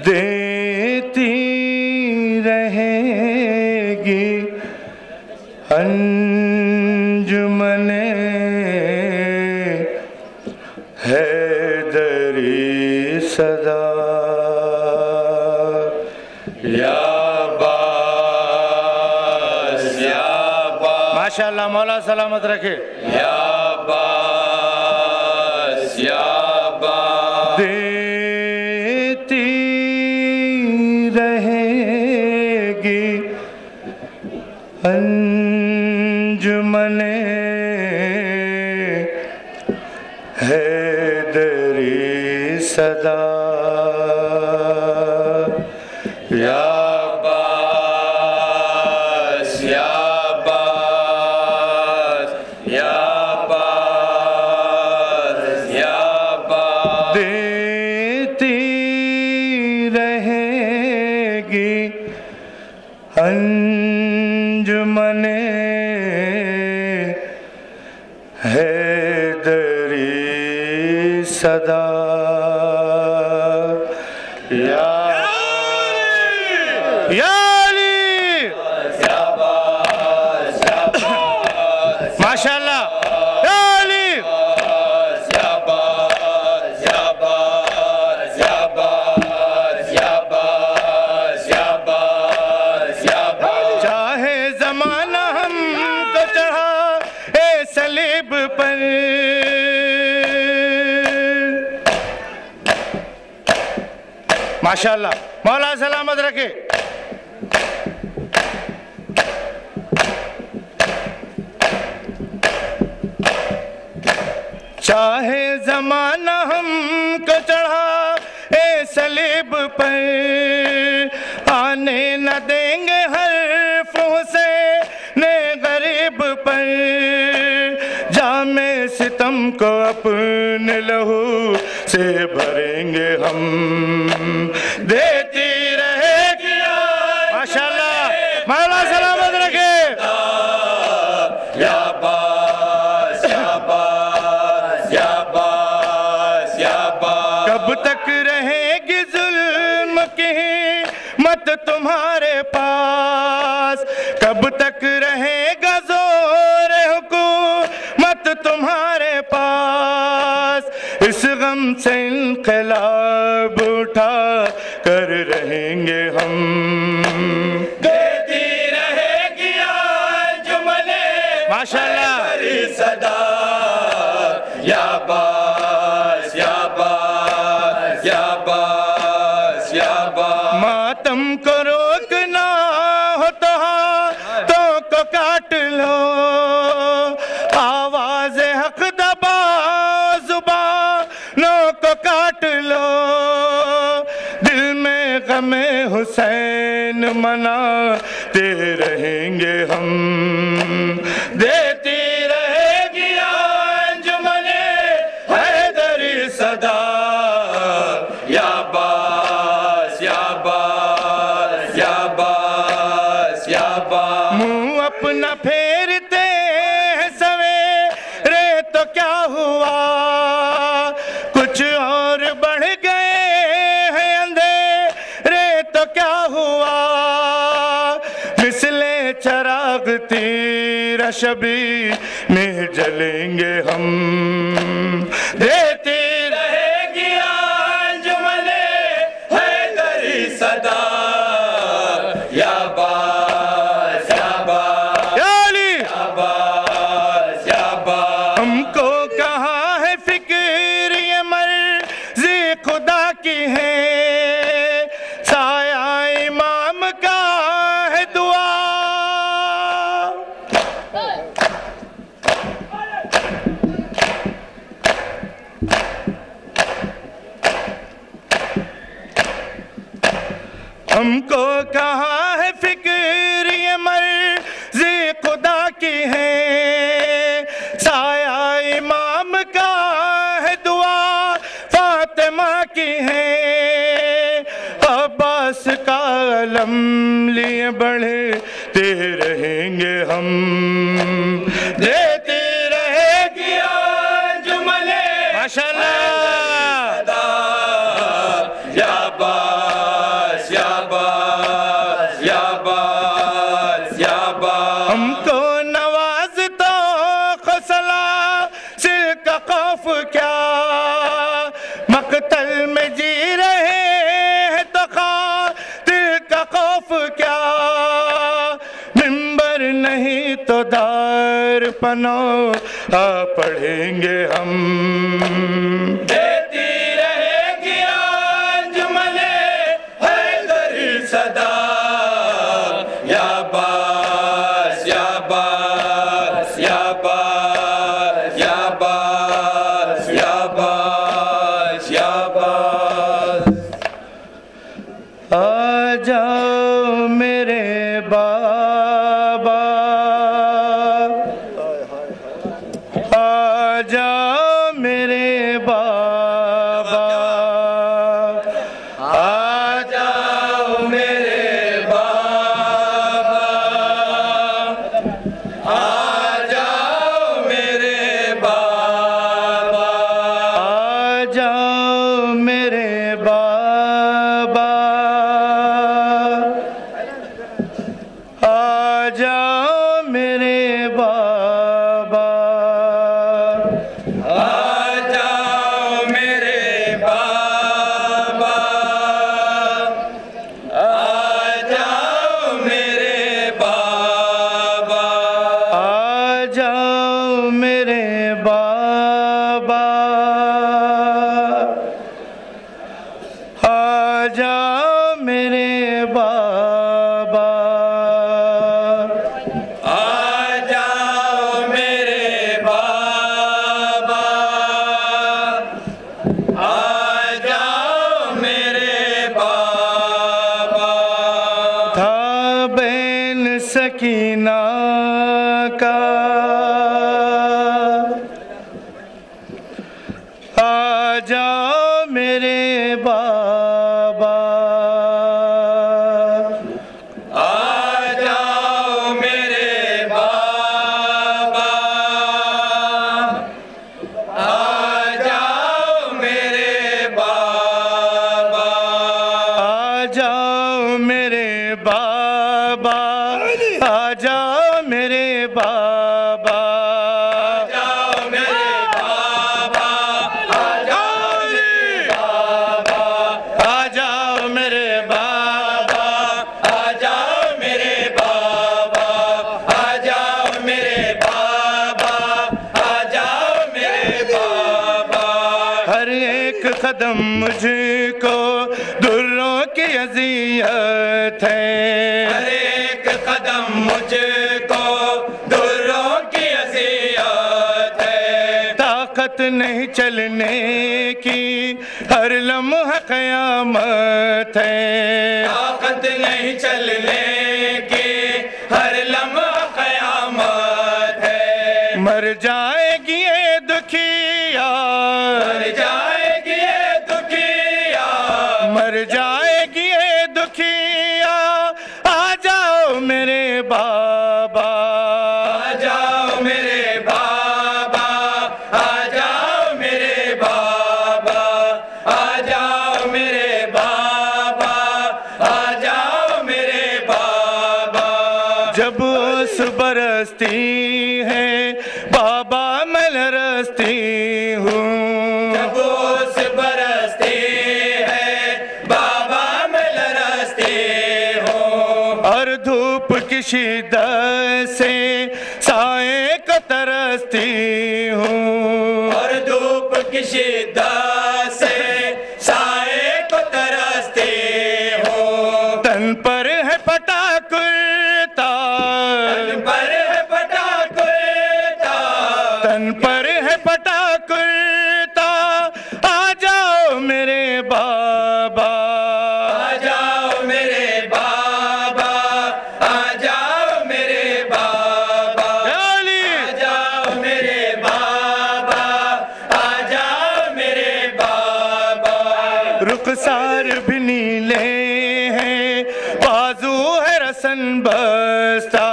देती रहेगी अंजुमने हैदरी सदा। माशाअल्लाह, मौला सलामत रखे। देती रहेगी अंजुमने हैदरी सदा। अंजुमने हैदरी सदा। या माशाअल्लाह, माशाअल्लाह, मौला सलामत रखे। चाहे जमाना हमको चढ़ा ए सलीब पर, आने न देंगे हर्फों से ने गरीब पर। जामे सितम को अपने लहू से भरेंगे हम, देती रहेगी। माशाअल्लाह, मौला सलामत रखे। कब तक रहेगी जुल्म की मत तुम्हारे पास, कब तक रहेगा जोर हुकूमत तुम्हारे पास। इस गम से इनकलाब उठा कर रहेंगे हम, देती रहेगी अंजुमने माशाअल्लाह सदा। या बास या बास या बास या बास। मातम को रोकना हो तो हाथों को काट लो, आवाज हक दबा जुबानों को काट लो। दिल में गमे हुसैन मनाते रहेंगे हम, देती रहेगी अंजुमने हैदरी सदा। या बास या बास या बास या बास। मुँह अपना फेरते हैं सवेरे तो क्या हुआ, कुछ और बढ़ गए हैं अंधेरे तो क्या हुआ। मिसले चराग तीर शबी में जलेंगे हम, देती रहेगी अंजुमने हैदरी सदा। या बास या बास या बास या बास। हमको कहाँ है फिक्र ये मर्जी खुदा की है, साया इमाम का है दुआ। हमको कहाँ है फिक्र ये मर्जी खुदा की है, साया इमाम का है दुआ फातिमा की है। अब्बास का अलम लिए बढ़ते रहेंगे हम, देते रहेगी अंजुमने माशाअल्लाह। या बास बनो पढ़ेंगे हम। देती रहेगी अंजुमने हैदरी सदा, याबास याबास याबास याबास याबास याबास। आ जाओ मेरे बाबा, आ जाओ मेरे बाबा, आ जाओ मेरे बाबा, आ जाओ मेरे बाबा, आ जाओ मेरे बाबा, आ जाओ मेरे बाबा, आ जाओ मेरे बाबा, आ जाओ मेरे बाबा, आ जाओ मेरे बाबा, आ जाओ मेरे बाबा, आ जाओ मेरे बाबा, आ जाओ मेरे बाबा। था बैन सकीना का, आ जाओ मेरे बाबा, आ जाओ मेरे बाबा, आ जाओ मेरे बाबा, आ जाओ मेरे बाबा, आ जाओ मेरे बाबा, जाओ मेरे बाबा, आ जाओ मेरे बाबा, आ जाओ मेरे बाबा, आ जाओ मेरे बाबा, आ जाओ मेरे बाबा, आ जाओ मेरे बाबा। हर एक कदम मुझको दुर्रों की अज़ियत है, हर एक कदम मुझको दुर्रों की अज़ियत है, ताकत नहीं चलने की हर लम्हा क़यामत है, ताकत नहीं चलने की हर लम्हा क़यामत है। मर जाएगी ये दुखिया, मर जाएगी ये दुखिया, मर जाएगी ये दुखिया, आ जाओ मेरे बाबा, आ जाओ मेरे बाबा, आ जाओ मेरे बाबा, आ जाओ मेरे बाबा, आ जाओ मेरे बाबा। जब ओस बरसती है बाबा मैं लरसती हूँ, जब ओस बरसती है बाबा मैं लरसती हूँ, और धूप की शिद्दत से साए को तरसती हूँ, और धूप की शिद्दत से साए को तरसती हूँ। तन पर है फटा कुर्ता, तन पर है फटा कुर्ता, तन पर है फटा कुर्ता, आ जाओ मेरे बाबा, आ जाओ मेरे बाबा, आ जाओ मेरे बाबा, अली आ जाओ मेरे बाबा, आ जाओ मेरे बाबा। रुखसार भी नीले हैं, बाजू है रसन बस्ता,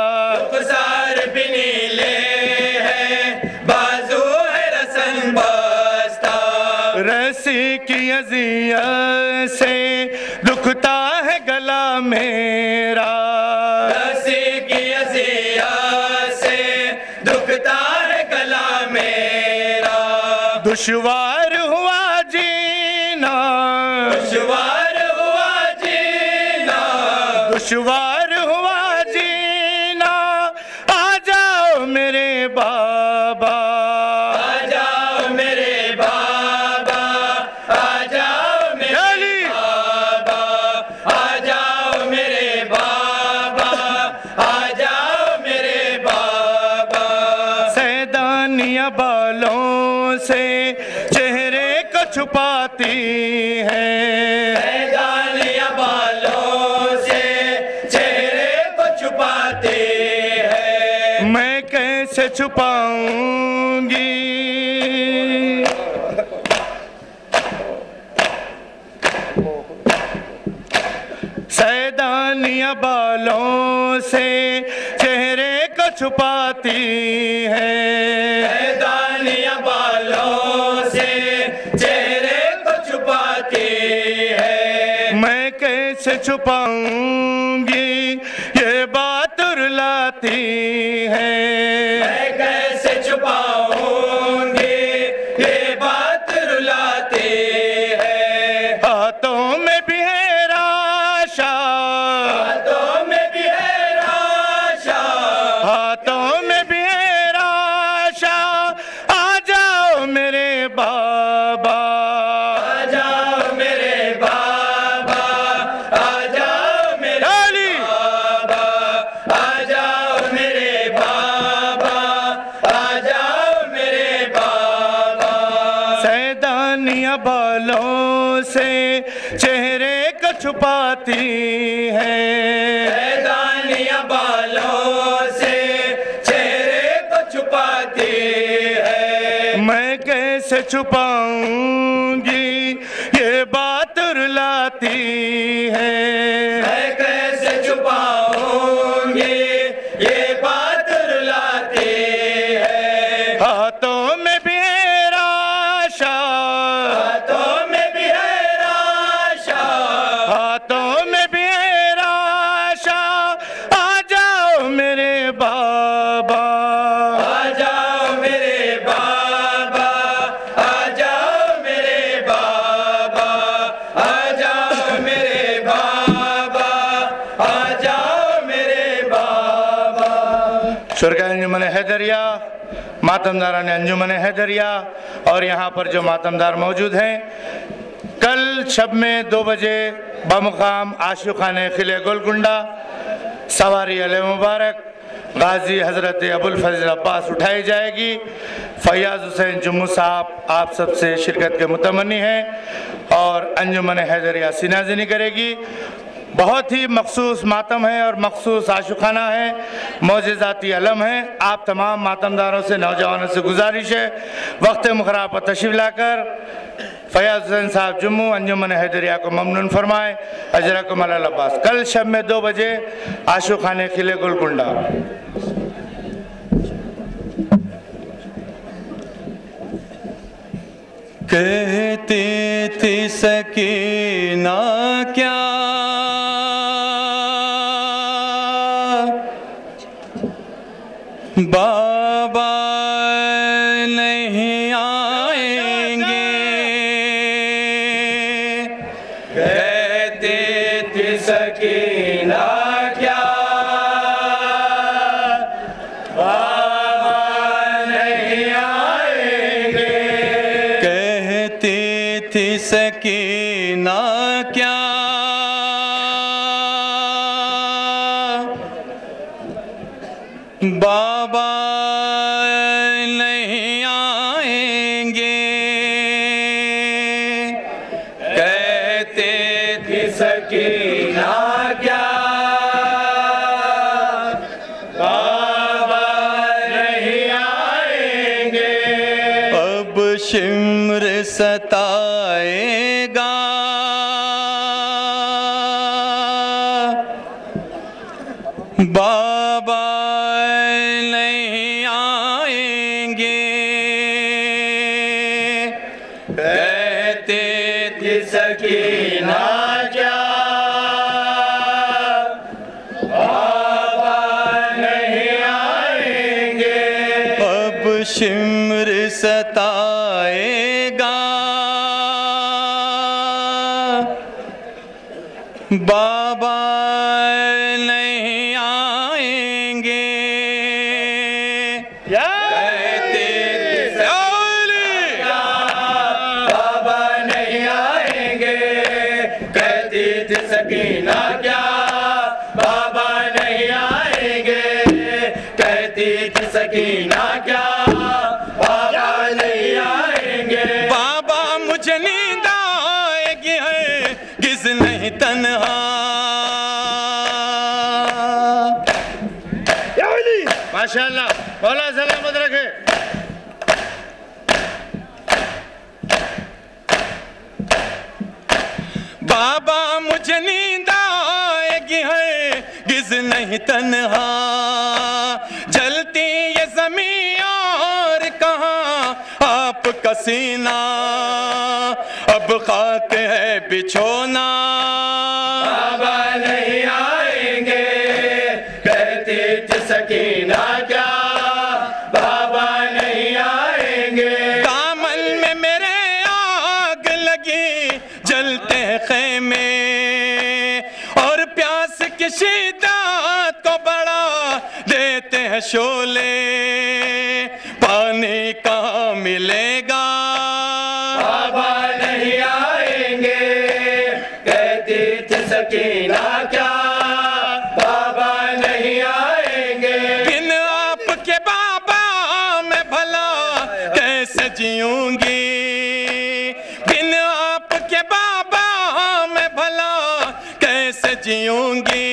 रुखसार भी नीले हैं, बाजू है रसन बस्ता, रस्सी की अज़ियत से दुखता है गला मेरा, रस्सी की अज़ियत से दुखता है गला मेरा। दुश्वार हुआ जीना, दुश्वार हुआ जीना, दुश्वार हुआ जीना, आ जाओ मेरे छुपाती है। सैदानियाँ बालों से चेहरे को छुपाती है। मैं कैसे छुपाऊंगी, सैदानियाँ बालों से चेहरे को छुपाती है। सैदानियाँ बालों से चेहरे को छुपाती है। मैं कैसे छुपाऊंगी, ये बात रुलाती है। मैं कैसे छुपाऊंगी, ये बात रुलाती है। हाथों में भी है राशा, हाथों में भी है राशा, हाथों में भी है राशा। आ जाओ मेरे बाबा, आ जाओ मेरे बाबा, आ जाओ मेरे अली। बाबा, आ जाओ मेरे बाबा, आ जाओ मेरे बाबा। सैदानियाँ बालों से चेहरे को छुपाती है। सैदानियाँ बालों से चेहरे को छुपाती है। मैं कैसे छुपाऊंगी, ये बात रुलाती है। मैं कैसे छुपाऊंगी, ये बात रुलाती है। हाथों में भी है राशा, हाथों में भी है राशा, हाथों में भी है राशा। आ जाओ मेरे बाबा, आ जाओ मेरे बाबा, आ जाओ मेरे बाबा, आ जाओ मेरे बाबा, आ जाओ मेरे बाबा। शुरका अंजुमन हैदरिया, मातमदारान अंजुमन हैदरिया और यहाँ पर जो मातमदार मौजूद हैं, कल शब में 2 बजे बमुकाम आशुखाने खिले गोलकुंडा सवारी अल मुबारक गाजी हज़रत अबुल फजल अब्बास उठाई जाएगी। फैयाज हुसैन जुम्मू साहब आप सबसे शिरकत के मुतमन्नी हैं और अंजुमन हैदरिया सीनाज़नी करेगी। बहुत ही मखसूस मातम है और मखसूस आशुखाना है, मोज़ेज़ाती अलम है। आप तमाम मातमदारों से, नौजवानों से गुजारिश है वक्त मुक़र्रर पर तशरीफ़ लाकर फयाज़ हुसैन साहब जुम्मू अंजुमन हैदरिया को ममनून फरमाएँ। अजरकुम अल अब्बास। कल शब में 2 बजे आशुखाने किले गोलकुंडा। कहती थी सकीना क्या बाबा नहीं आएंगे, कहती थी सकीना क्या बाबा नहीं आएंगे। कहती थी सकीना क्या बाबा नहीं आएंगे, कहते थी सकीना क्या बाबा नहीं आएंगे। अब शिम्र सताएगा बाबा नहीं आएंगे, कहते थी सकीना क्या बाबा नहीं आएंगे। अब शिम्र सताएगा बाबा नहीं आएंगे। कहते बाबा नहीं आएंगे। कहती थी सकीना क्या बाबा नहीं आएंगे। कहती थी सकीना क्या बाबा नहीं आएंगे। बाबा मुझे मुझे नींद आएगी है किस नहीं तन्हा। माशाअल्लाह, मौला सलामत रखे। बाबा मुझे नींद आएगी है गिज नहीं तन्हा, जलती ये ज़मीं और कहाँ आपका सीना, अब खाक है बिछोना। बाबा नहीं आएंगे कहती थी सकीना, क्या बाबा नहीं आएंगे। दामन में मेरे आग लगी जलते हैं खेमे, और प्यास की शिद्दत को बढ़ा देते हैं शोले, पानी कहाँ मिलेगा। बाबा नहीं आएंगे कहती थी सकीना, क्या बाबा नहीं आएंगे। बिन आपके बाबा मैं भला कैसे जीऊंगी, बिन आपके बाबा मैं भला कैसे जीऊंगी।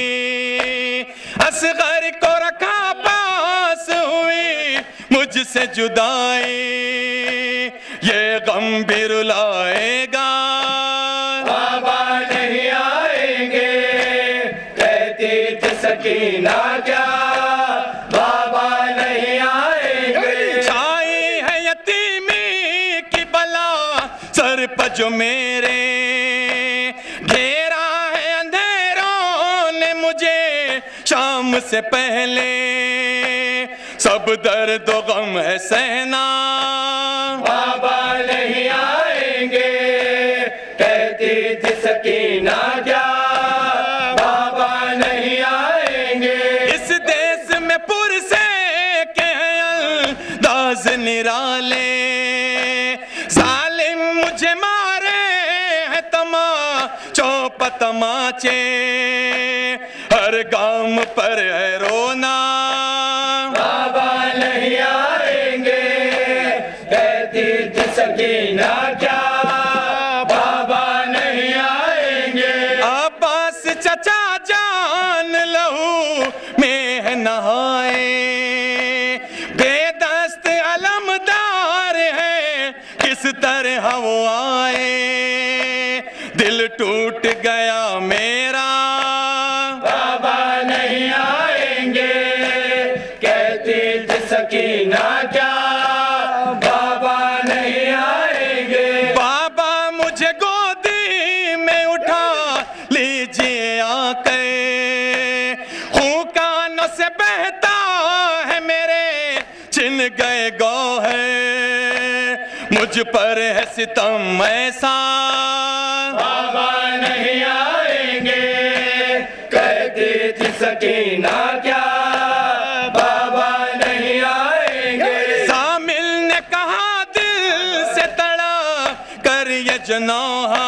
असगर को रखा पास हुई मुझसे जुदाई, ये गम भी रुलाएगा। बाबा नहीं आएंगे कहती थी सकीना, क्या बाबा नहीं आएंगे। छाई है यतीमी की बला सर पर जो मेरे, घेरा है अंधेरों ने मुझे शाम से पहले, सब दर्द व गम है सहना। बाबा नहीं आएंगे कहती थी सकीना, क्या बाबा नहीं आएंगे। इस देश में पुरसे के हैं अंदाज निराले, जालिम मुझे मारे हैं तमाचों पर तमाचे, हर गाम पर है रोना। बाबा नहीं आएंगे कहती थी सकीना, क्या बाबा नहीं आएंगे। अब्बास चचा जान लहू में है नहाए, बेदस्त अलमदार है किस तरह वो आए, दिल टूट गया मेरा। बाबा नहीं आएंगे कहती थी सकीना, क्या बाबा नहीं आएंगे। बाबा मुझे गोदी में उठा लीजिए आकर, खून कानों से बहता है मेरे छिन गए गौहर, मुझ पर है सितम ऐसा। बाबा नहीं आएंगे कहती थी सकीना, क्या बाबा नहीं आएंगे। सामिल ने कहा दिल से तड़ा कर ये जनौहा,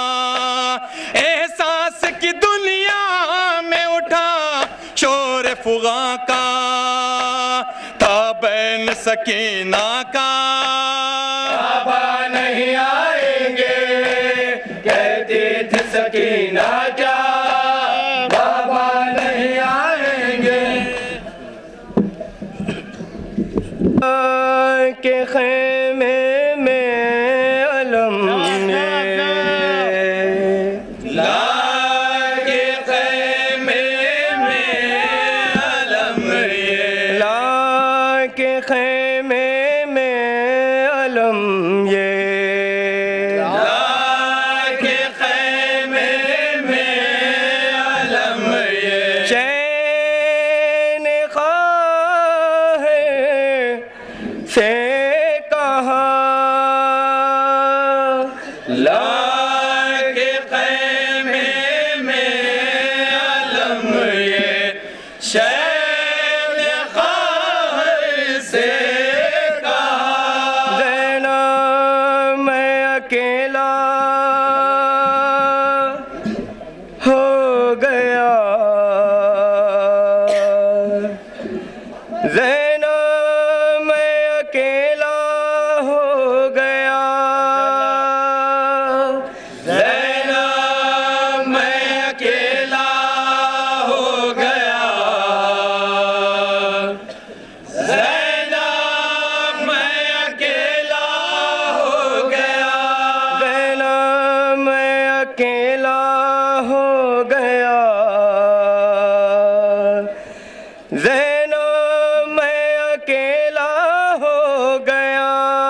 एहसास की दुनिया में उठा शोर फुगा का, था बैन सकीना का। बाबा नहीं आएंगे कहती थी सकीना, क्या बाबा नहीं आएंगे। के खेमे में अलम अकेला हो गया, ज़ैनो मैं अकेला हो गया,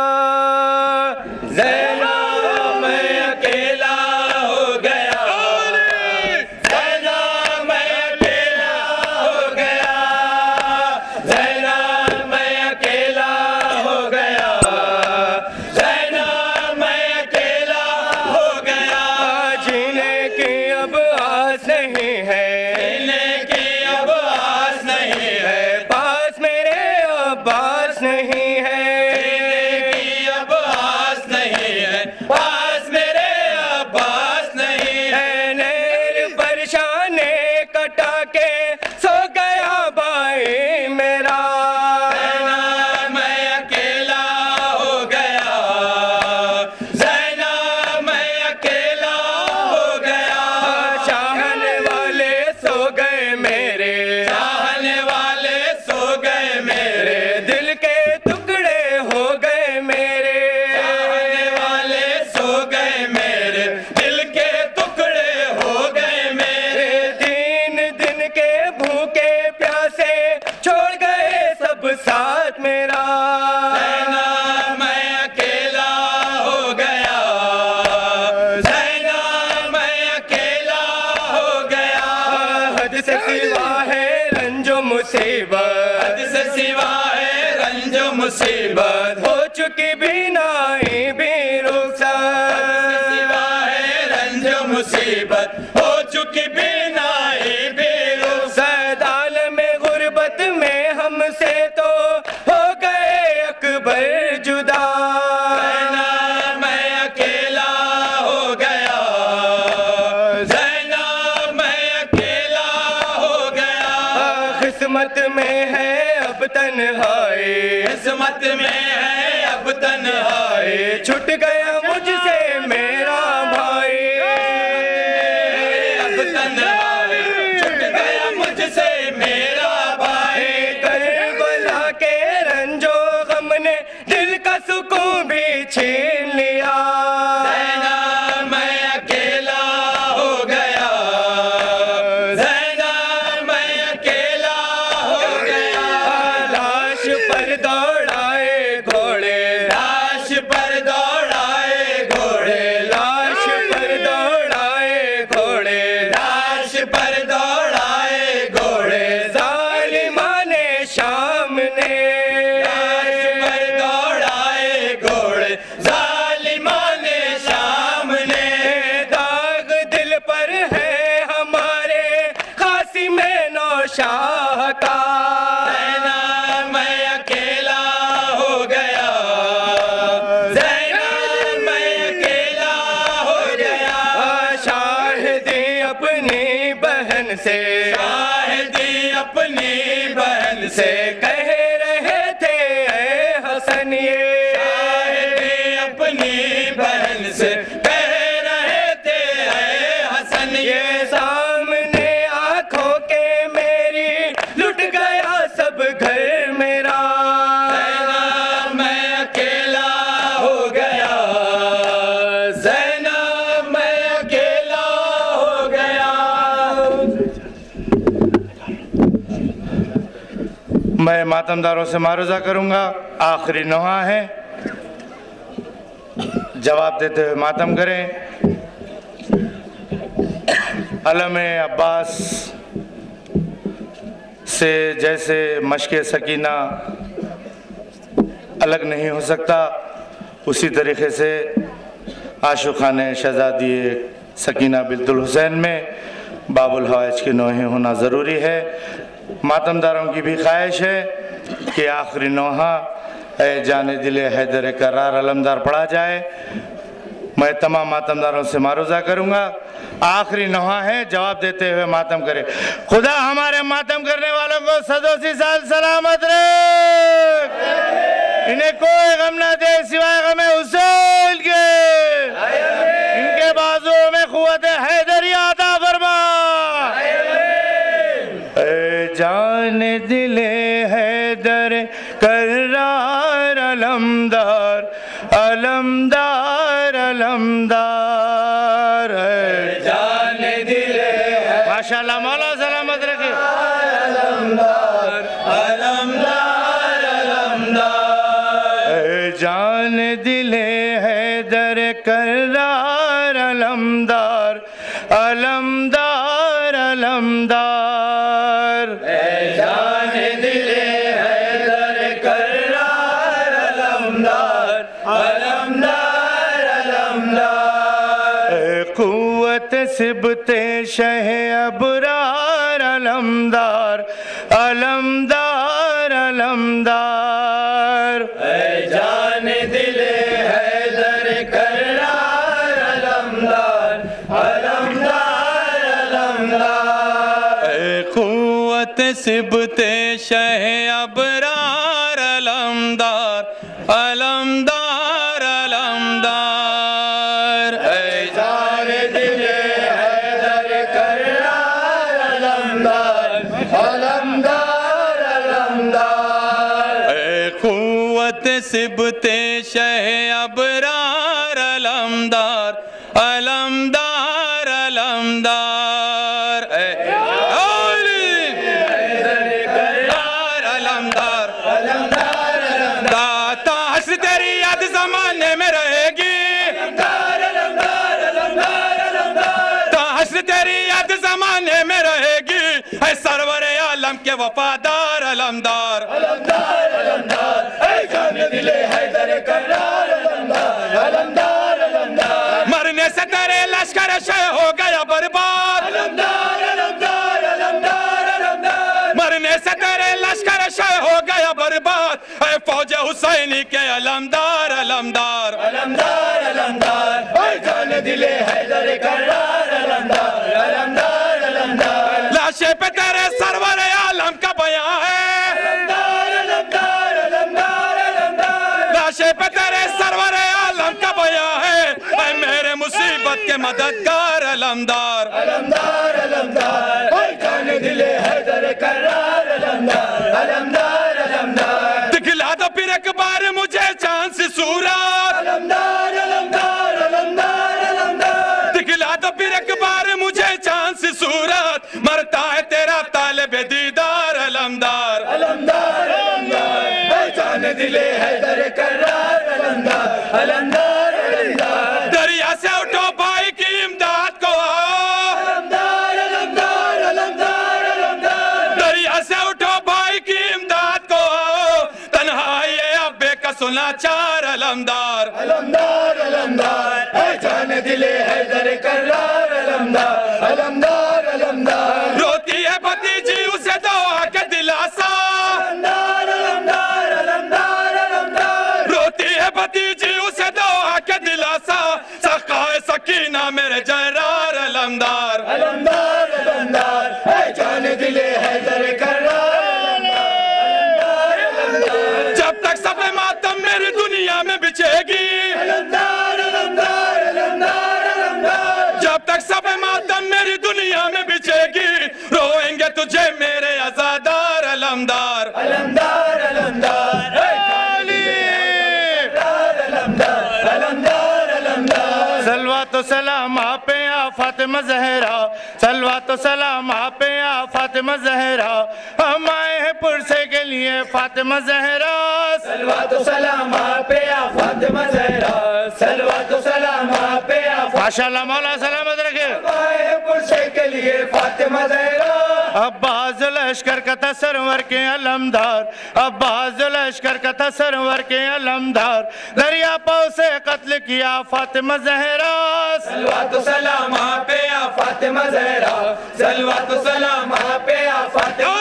ज़ैनो मैं अकेला हो गया, ज़ैनो मैं अकेला हो गया, ज़ैनो मैं अकेला हो गया, ज़ैनो मैं अकेला हो गया। जीने की अब आस नहीं है, जीने की अब आस नहीं है, पास मेरे अब्बास नहीं है, जीने की अब आस नहीं है, पास मेरे अब्बास नहीं है। नैर परेशाने कटा के सो गया भाई मेरा, ज़ैनो मैं अकेला हो गया, ज़ैनो मैं अकेला हो गया। चाहने वाले सो गए मेरे, चाहने वाले सो गए मेरे, दिल के टुकड़े हो गए मेरे, चाहने वाले सो गए मेरे, दिल के टुकड़े हो गए मेरे। 3 दिन के भूखे प्यासे छोड़ गए सब साथ मेरा, ज़ैनो मैं अकेला हो गया, ज़ैनो मैं अकेला हो गया। हद से सिवा है रंजो मुसीबत, हद से सिवा है रंजो मुसीबत, हो चुकी बीनाई भी रुखसत, हद से सिवा है रंजो मुसीबत, हो चुकी बीनाई भी रुखसत। आलम में गुर्बत में हमसे तो हो गए अकबर जुदा, ज़ैनो मैं अकेला हो गया, ज़ैनो मैं अकेला हो गया। किस्मत में है अब तन्हाई, किस्मत में है अब तन्हाई, छूट गया मुझसे मेरा भाई, अब तन्हाई छूट गया मुझसे मेरा भाई। करबला के रंजो गम ने दिल का सुकून भी छीन लिया, ज़ैनो मैं अकेला हो गया, ज़ैनो मैं अकेला हो गया। लाश पर दौड़ाए घोड़े, लाश पर दौड़ाए घोड़े, लाश पर दौड़ाए घोड़े, लाश पर दौड़ाए घोड़े। ज़ालिमाने शाम ने लाश पर दौड़ाए घोड़े, ज़ालिमाने शाम ने। दाग दिल पर है हमारे कासिम नौशाह का, ज़ैनो मैं अकेला हो गया, ज़ैनो मैं अकेला हो गया। शाहिदी अपनी बहन से, शाहिदी अपनी बहन से कह रहे थे ऐ हसन, ये शाहिदी अपनी बहन से कह रहे थे ऐ हसन, ये सामने आंखों के मेरी लुट गया सब घर मेरा, ज़ैनो मैं अकेला हो गया, ज़ैनो मैं अकेला हो गया। मैं मातमदारों से मारूजा करूंगा, आखिरी नोहा है, जवाब देते हुए मातम करें। अलम अब्बास से जैसे मश्क सकीना अलग नहीं हो सकता, उसी तरीके से आशुखान शहजादी सकीना बिल्तुल हुसैन में बाबुल हवाइज के नोहे होना ज़रूरी है। मातमदारों की भी ख्वाहिश है कि आखिरी नोहा ए जाने दिले हैदर करार अलमदार पढ़ा जाए। मैं तमाम मातमदारों से मारूजा करूंगा, आखिरी नोहा है, जवाब देते हुए मातम करे। खुदा हमारे मातम करने वालों को सदोसी साल सलामत रहे, इन्हें कोई गम ना दे सिवाय गम हुसैन के, इनके बाजुओं में कुव्वत हैदरी अता फरमा। जान दिले हैदर करार अलमदार अलमदार अलमदार। अलमदार है, जान दिले है माशाल्लाह मौला सलामत रखे। अलमदार अलमदार अलमदार, जान दिले हैदर करार अलमदार अलमदार अलमदार, जान दिले हैदर करार अलमदार अलमदार अलमदार, कुव्वत सिबते शह अबरार अलमदार अलमदार अलमदार, जान दिले हैदर करार अलमदार अलमदार अलमदार, कुव्वत सिबते शह अबरार अलमदार अलमदार अलमदार, जान दिले हैदर करार अलमदार अलमदार अलमदार, कुव्वत सिबते शह अबरार अलमदार अलमदार अलमदार, अलमदार अलमदार दाता हस्र तेरी याद जमाने में रहेगी, अलमदार अलमदार अलमदार, हस्र तेरी याद जमाने में रहेगी, है सरवर आलम के वफादार अलमदार अलमदार अलमदार, जान दिले हैदर करार अलमदार अलमदार अलमदार, मरने से तेरे लश्कर शह हो गया बर्बाद, अलमदार अलमदार अलमदार अलमदार, मरने से तेरे लश्कर शह हो गया बर्बाद, है फौज हुसैनी के अलमदार अलमदार अलमदार अलमदार, जान दिले हैदर करार अलमदार अलमदार अलमदार, लाशे पे तेरे सरवर आलम का बयां है, अलमदार अलमदार अलमदार अलमदार, लाशे पे तेरे सरवर आलम का बयां है, ऐ मेरे मुसीबत के मददगार अलमदार अलमदार अलमदार, जान दिले हैदर करार अलमदार अलमदार अलमदार, दिखला दो फिर एक बार मुझे चांद सी सूरत, अलमदार अलमदार अलमदार अलमदार, दिखला दो फिर एक बार मुझे चांद सी सूरत, मरता है तेरा तालिब दीदार अलमदार अलमदार अलमदार, जान दिले हैदर करार अलमदार अलमदार अलमदार, दरिया से उठो भाई की इमदाद को आओ, अलमदार अलमदार अलमदार अलमदार, दरिया से उठो भाई की इमदाद को आओ, तन्हाई अब बेकसुर लाचार अलमदार अलमदार अलमदार, जान दिले हैदर करार अलमदार अलमदार अलमदार, रोती है भतीजी उसे दो आके दिलासा, अलमदार अलमदार अलमदार अलमदार, रोती है भतीजी उसे दो आके दिलासा, सखाए सकीना मेरे जरार अलमदार अलमदार अलमदार, जान दिले हैदर करार अलमदार अलमदार, जब तक सब मातम मेरी दुनिया में बिछेगी, अलमदार अलमदार अलमदार अलमदार, जब तक सब मातम मेरी दुनिया में बिछेगी, रोएंगे तुझे मेरे आजादार अलमदार अलमदार अलमदार, अलमदार अलमदार अलमदार, सलवा तो सलाम आप पे आ फातिमा ज़हरा, सलवा तो सलाम आप पे आ फातिमा ज़हरा, हम आए हैं पुरसे के लिए फातिमा ज़हरा, सलवा तो सलाम आप पे आ फातिमा ज़हरा, सलवा तो सलाम आप पे आ माशाल्लाह मौला सलामत रखे। पुरसे के लिए फातिमा ज़हरा, अब्बास लश्कर का था सरवर के अलमदार, अब्बास लश्कर का था सरवर के अलमदार, दरिया पाव से कत्ल किया फातिमा ज़हरा, सलवा तो सलाम आप पे आ फातिमा ज़हरा, सलवा तो सलाम आप पे आ फातिमा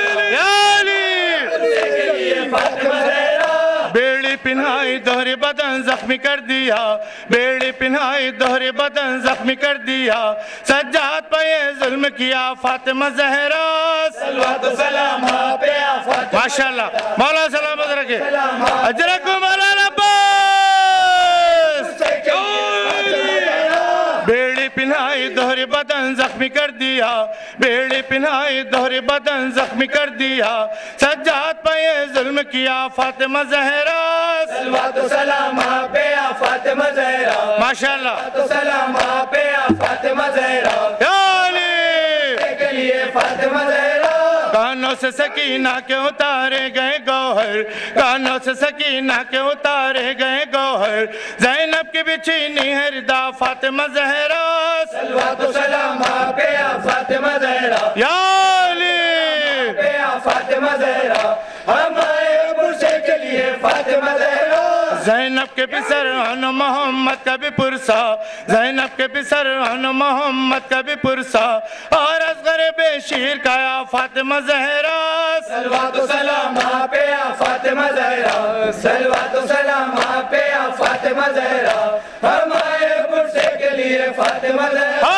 के लिए फातिमा ज़हरा, बेड़ी पिन्हाई दोहरे बदन जख्मी कर दिया, बेड़ी पिन्हाई दोहरे बदन जख्मी कर दिया, सज्जाद पे ये जुल्म किया फातिमा ज़हरा, सलवा तो सलाम आप पे आ फातिमा, माशाल्लाह मौला सलामत रखे। अजरकुम अला अब्बास, बेड़ी पिन्हाई दोहरे बदन जख्मी कर दिया, बेड़ी पिन्हाई दोहरे बदन जख्मी कर दिया, सज्जाद पे ये जुल्म किया फातिमा ज़हरा, सलवा तो सलाम आप पे आ फातिमा ज़हरा, माशाल्लाह तो सलाम आप पे आ से सकीना के उतारे गए गौहर, कानों से सकीना के उतारे गए गौहर। ज़ैनब की बिछी निहरदा फातिमा ज़हरा, सलवातो सलाम पे या फातिमा ज़हरा, या अली पे या फातिमा ज़हरा, हमारे मुर्शद के लिए फातिमा ज़हरा। ज़ैनब के पिसर अन मोहम्मद का भी पुरसा, ज़ैनब के पिसर अन मोहम्मद का भी पुरसा, और असगर बेशीर का या फातिमा ज़हरा। सलवातो सलाम पे या फातिमा ज़हरा, सलवातो सलाम पे या फातिमा ज़हरा, हमारे मुर्शद के लिए फातिमा ज़हरा।